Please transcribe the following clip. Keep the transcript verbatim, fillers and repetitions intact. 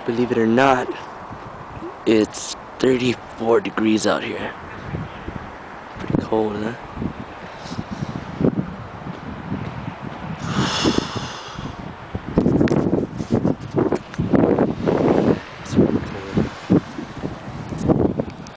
Believe it or not, it's thirty-four degrees out here. Pretty cold, huh?